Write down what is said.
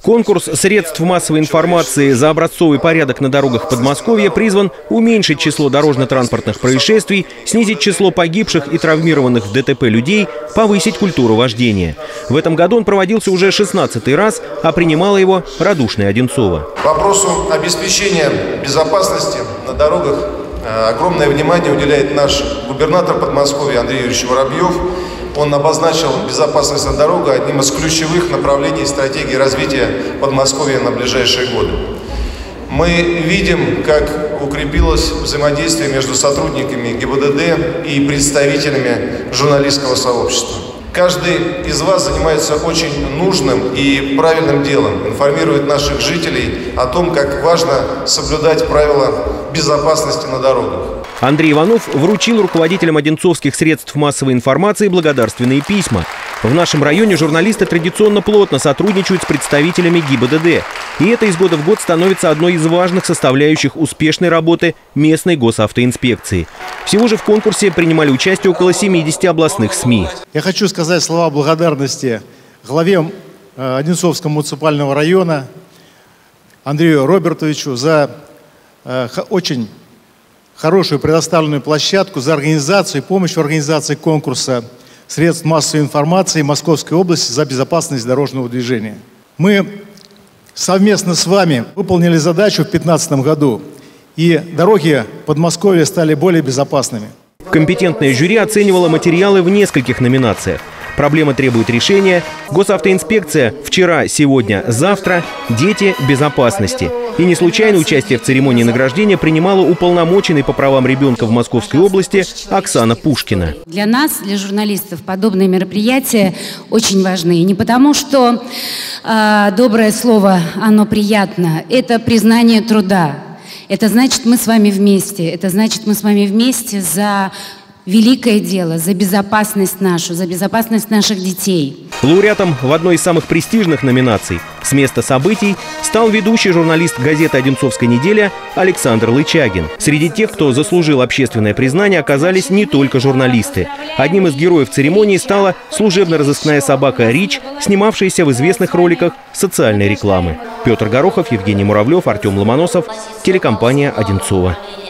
Конкурс средств массовой информации за образцовый порядок на дорогах Подмосковья призван уменьшить число дорожно-транспортных происшествий, снизить число погибших и травмированных в ДТП людей, повысить культуру вождения. В этом году он проводился уже 16-й раз, а принимала его радушная Одинцова. Вопросу обеспечения безопасности на дорогах огромное внимание уделяет наш губернатор Подмосковья Андрей Юрьевич Воробьев. Он обозначил безопасность на дорогах одним из ключевых направлений стратегии развития Подмосковья на ближайшие годы. Мы видим, как укрепилось взаимодействие между сотрудниками ГИБДД и представителями журналистского сообщества. Каждый из вас занимается очень нужным и правильным делом, информирует наших жителей о том, как важно соблюдать правила безопасности на дорогах. Андрей Иванов вручил руководителям одинцовских средств массовой информации благодарственные письма. В нашем районе журналисты традиционно плотно сотрудничают с представителями ГИБДД. И это из года в год становится одной из важных составляющих успешной работы местной госавтоинспекции. Всего же в конкурсе принимали участие около 70 областных СМИ. Я хочу сказать слова благодарности главе Одинцовского муниципального района Андрею Робертовичу за очень хорошую предоставленную площадку, за организацию и помощь в организации конкурса средств массовой информации Московской области за безопасность дорожного движения. Мы совместно с вами выполнили задачу в 2015 году, и дороги Подмосковья стали более безопасными. Компетентное жюри оценивало материалы в нескольких номинациях. Проблема требует решения. Госавтоинспекция вчера, сегодня, завтра. Дети безопасности. И не случайно участие в церемонии награждения принимала уполномоченный по правам ребенка в Московской области Оксана Пушкина. Для нас, для журналистов, подобные мероприятия очень важны. Не потому, что доброе слово, оно приятно. Это признание труда. Это значит, мы с вами вместе. Это значит, мы с вами вместе за великое дело, за безопасность нашу, за безопасность наших детей. Лауреатом в одной из самых престижных номинаций «С места событий» стал ведущий журналист газеты «Одинцовская неделя» Александр Лычагин. Среди тех, кто заслужил общественное признание, оказались не только журналисты. Одним из героев церемонии стала служебно-розыскная собака Рич, снимавшаяся в известных роликах социальной рекламы. Петр Горохов, Евгений Муравлев, Артем Ломоносов, телекомпания «Одинцова».